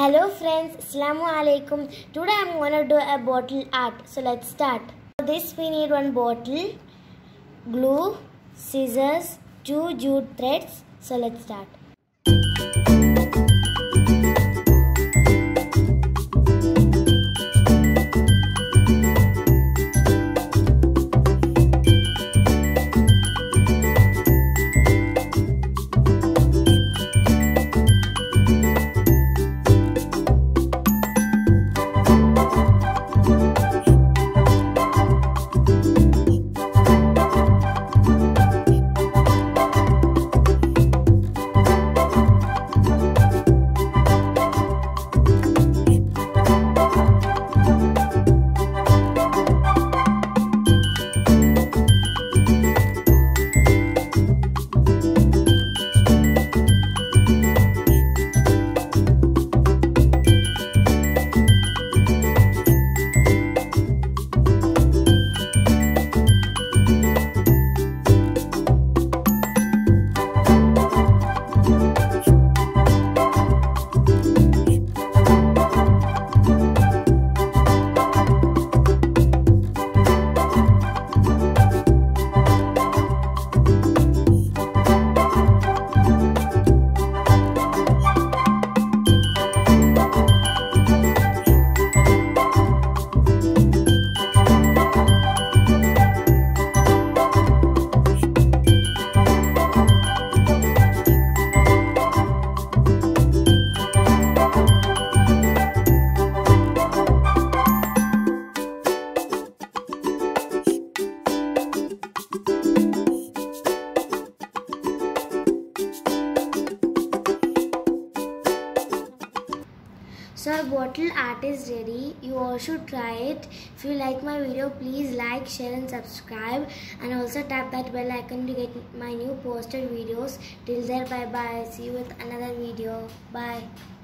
Hello friends, Assalamu alaikum. Today I'm going to do a bottle art. So let's start. For this we need one bottle, glue, scissors, 2 jute threads. So let's start. So our bottle art is ready. You all should try it. If you like my video, please like, share and subscribe, and also tap that bell icon to get my new posted videos. Till there, bye bye. See you with another video. Bye.